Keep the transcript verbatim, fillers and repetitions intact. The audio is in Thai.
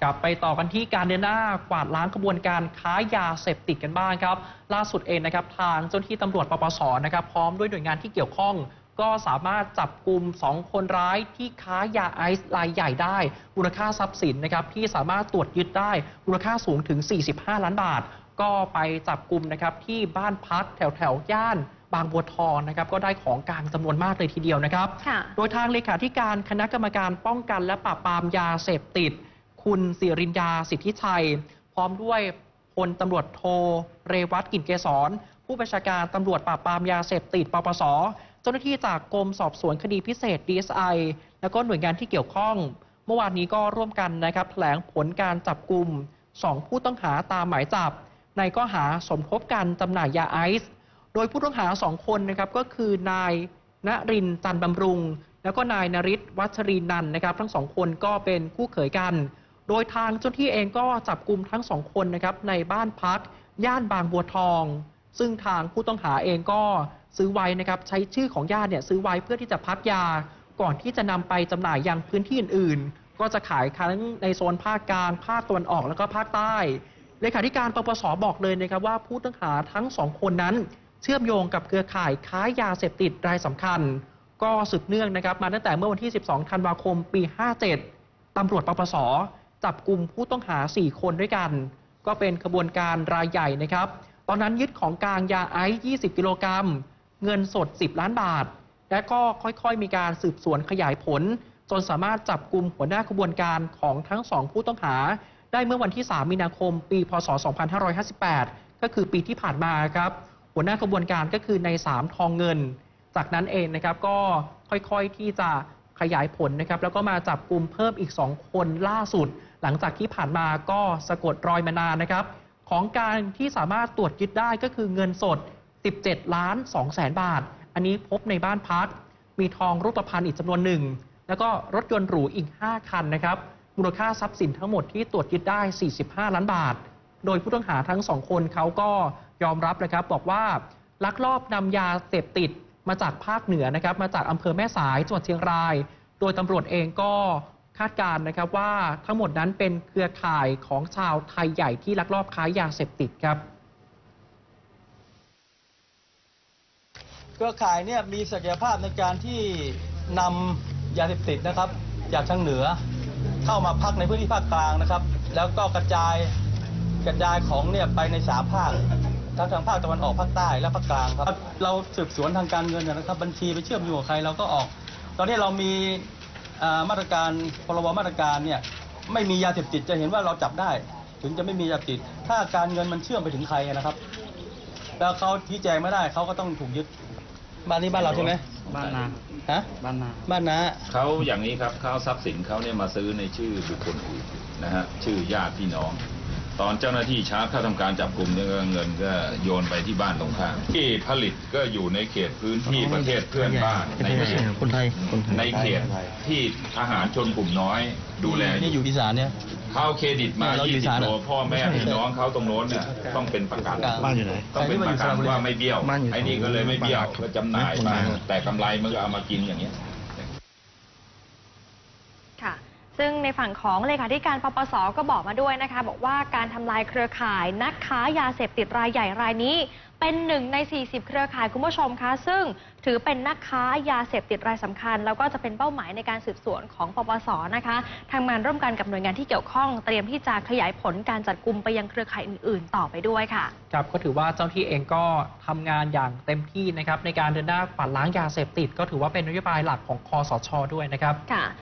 กลับไปต่อกันที่การเดินหน้ากวาดล้างกระบวนการค้ายาเสพติดกันบ้างครับล่าสุดเองนะครับทางเจ้าหน้าที่ตำรวจปปสนะครับพร้อมด้วยหน่วยงานที่เกี่ยวข้องก็สามารถจับกลุ่มสองคนร้ายที่ค้ายาไอซ์รายใหญ่ได้มูลค่าทรัพย์สินนะครับที่สามารถตรวจยึดได้มูลค่าสูงถึงสี่สิบห้าล้านบาทก็ไปจับกลุ่มนะครับที่บ้านพักแถวแถวย่านบางบัวทองนะครับก็ได้ของกลางจำนวนมากเลยทีเดียวนะครับโดยทางเลขาธิการคณะกรรมการป้องกันและปราบปรามยาเสพติดคุณศิรินยาสิทธิชัยพร้อมด้วยพลตำรวจโทเรวัตกลิ่นเกษรผู้บัญชาการตำรวจปราบปรามยาเสพติดปปสเจ้าหน้าที่จากกรมสอบสวนคดีพิเศษ ดี เอส ไอ แล้วก็หน่วยงานที่เกี่ยวข้องเมื่อวานนี้ก็ร่วมกันนะครับแถลงผลการจับกลุ่มสองผู้ต้องหาตามหมายจับในข้อหาสมคบกันจำหน่ายยาไอซ์โดยผู้ต้องหาสองคนนะครับก็คือนายณรินทร์จันทร์บำรุงแล้วก็นายนฤทธิ์วัชรีนันท์นะครับทั้งสองคนก็เป็นคู่เขยกันโดยทางเจ้าหน้าที่เองก็จับกลุ่มทั้งสองคนนะครับในบ้านพักย่านบางบัวทองซึ่งทางผู้ต้องหาเองก็ซื้อไว้นะครับใช้ชื่อของญาติเนี่ยซื้อไว้เพื่อที่จะพักยาก่อนที่จะนำไปจำหน่ายยังพื้นที่อื่นๆก็จะขายทั้งในโซนภาคกลางภาคตะวันออกแล้วก็ภาคใต้เลขาธิการปปสบอกเลยนะครับว่าผู้ต้องหาทั้งสองคนนั้นเชื่อมโยงกับเครือข่ายค้ายาเสพติดรายสำคัญก็สืบเนื่องนะครับมาตั้งแต่เมื่อวันที่สิบสองธันวาคมปีห้าเจ็ดตำรวจปปสจับกลุ่มผู้ต้องหาสี่คนด้วยกันก็เป็นขบวนการรายใหญ่นะครับตอนนั้นยึดของกลางยาไอซ์ยี่สิบกิโลกรัมเงินสดสิบล้านบาทและก็ค่อยๆมีการสืบสวนขยายผลจนสามารถจับกลุ่มหัวหน้าขบวนการของทั้งสองผู้ต้องหาได้เมื่อวันที่สามมีนาคมปีพศสองพันห้าร้อยห้าสิบแปดก็คือปีที่ผ่านมาครับหัวหน้าขบวนการก็คือในสามทองเงินจากนั้นเองนะครับก็ค่อยๆที่จะขยายผลนะครับแล้วก็มาจับกลุ่มเพิ่มอีกสองคนล่าสุดหลังจากที่ผ่านมาก็สะกดรอยมานานนะครับของการที่สามารถตรวจยึดได้ก็คือเงินสดสิบเจ็ดล้านสองแสนบาทอันนี้พบในบ้านพักมีทองรูปพรรณอีกจำนวนหนึ่งแล้วก็รถยนต์หรูอีกห้าคันนะครับมูลค่าทรัพย์สินทั้งหมดที่ตรวจยึดได้สี่สิบห้าล้านบาทโดยผู้ต้องหาทั้งสองคนเขาก็ยอมรับนะครับบอกว่าลักลอบนำยาเสพติดมาจากภาคเหนือนะครับมาจากอำเภอแม่สายจังหวัดเชียงรายโดยตำรวจเองก็คาดการณ์นะครับว่าทั้งหมดนั้นเป็นเครือข่ายของชาวไทยใหญ่ที่ลักลอบค้ายาเสพติดครับเครือข่ายเนี่ยมีศักยภาพในการที่นำยาเสพติดนะครับจากทางเหนือเข้ามาพักในพื้นที่ภาคกลางนะครับแล้วก็กระจายกระจายของเนี่ยไปในสามภาคทั้งทางภาคตะวันออกภาคใต้และภาคกลางครับเราสืบสวนทางการเงินนะครับบัญชีไปเชื่อมโยงกับใครเราก็ออกตอนนี้เรามีมาตรการพรบมาตรการเนี่ยไม่มียาเสพติดจะเห็นว่าเราจับได้ถึงจะไม่มียาเสพติดถ้าการเงินมันเชื่อมไปถึงใครนะครับแล้วเขาชี้แจงไม่ได้เขาก็ต้องถูกยึดบ้านนี้บ้านเราใช่ไหมบ้านนาฮะบ้านนาบ้านนาเขาอย่างนี้ครับเขาทรัพย์สินเขาเนี่ยมาซื้อในชื่อบุคคลอื่นนะฮะชื่อญาติพี่น้องตอนเจ้าหน้าที่ชาร์จเข้าทำการจับกลุ่มเนี่ยเงินก็โยนไปที่บ้านตรงข้ามที่ผลิตก็อยู่ในเขตพื้นที่ประเทศเพื่อนบ้านในเขตคนไทยในเขตที่ทหารชนกลุ่มน้อยดูแลนี่อยู่อีสานเนี่ยเขาเครดิตมายี่สิบโลพ่อแม่พี่น้องเขาตรงโน้นเนี่ยต้องเป็นประกันบ้านอยู่ไหนต้องเป็นประกันว่าไม่เบี้ยวไอ้นี่ก็เลยไม่เบี้ยวก็จำหน่ายมาแต่กำไรมันก็เอามากินอย่างเงี้ยค่ะซึ่งในฝั่งของเลขาธิการปปสก็บอกมาด้วยนะคะบอกว่าการทำลายเครือข่ายนักค้ายาเสพติดรายใหญ่รายนี้เป็นหนึ่งในสี่สิบเครือข่ายคุณผู้ชมคะซึ่งถือเป็นนักค้ายาเสพติดรายสำคัญแล้วก็จะเป็นเป้าหมายในการสืบสวนของปปสนะคะทำงานร่วมกันกับหน่วยงานที่เกี่ยวข้องเตรียมที่จะขยายผลการจับกุมไปยังเครือข่ายอื่นๆต่อไปด้วยค่ะครับก็ถือว่าเจ้าหน้าที่เองก็ทำงานอย่างเต็มที่นะครับในการเดินหน้ากวาดล้างยาเสพติดก็ถือว่าเป็นนโยบายหลักของคสช.ด้วยนะครับ